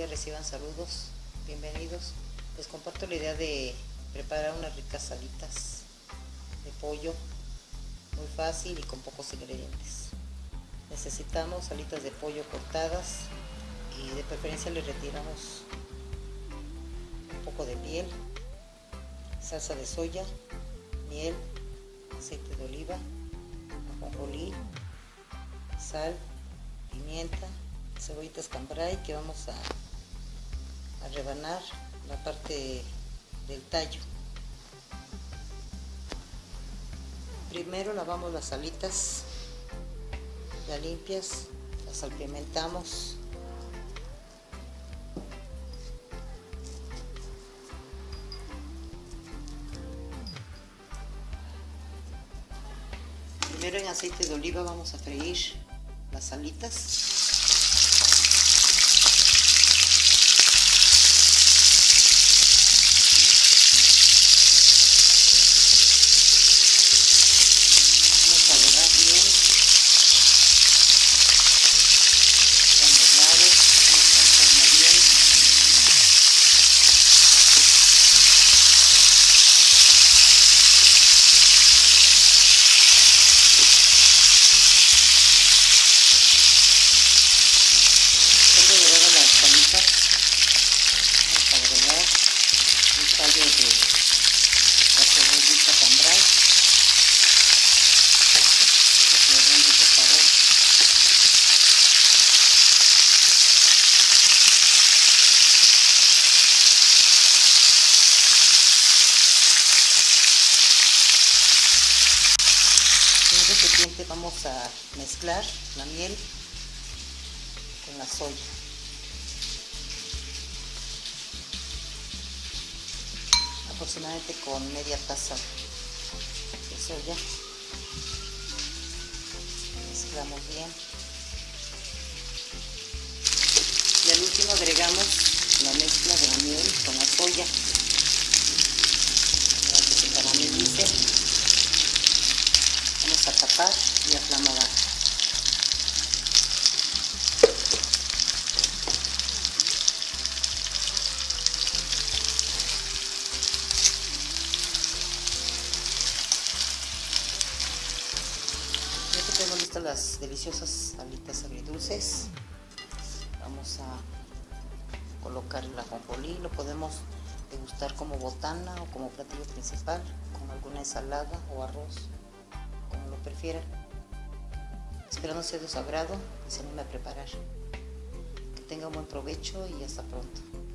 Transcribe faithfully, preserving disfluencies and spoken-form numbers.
días, reciban saludos, bienvenidos. Les comparto la idea de preparar unas ricas salitas de pollo, muy fácil y con pocos ingredientes. Necesitamos salitas de pollo cortadas y de preferencia le retiramos un poco de piel, salsa de soya, miel, aceite de oliva, ajonjolí, sal, pimienta, cebollitas cambray que vamos a, a rebanar la parte del tallo. Primero lavamos las alitas ya limpias, las salpimentamos. Primero en aceite de oliva vamos a freír las alitas. Vamos a mezclar la miel con la soya. Aproximadamente con media taza de soya. Mezclamos bien. Y al último agregamos la mezcla de la miel con la soya para que se caramelice. Vamos a tapar y a flama baja. Ya que tenemos listas las deliciosas alitas agridulces, vamos a colocar el ajonjolí. Lo podemos degustar como botana o como platillo principal, con alguna ensalada o arroz, como lo prefieran. Esperando sea de su agrado y se anime a preparar. Que tenga un buen provecho y hasta pronto.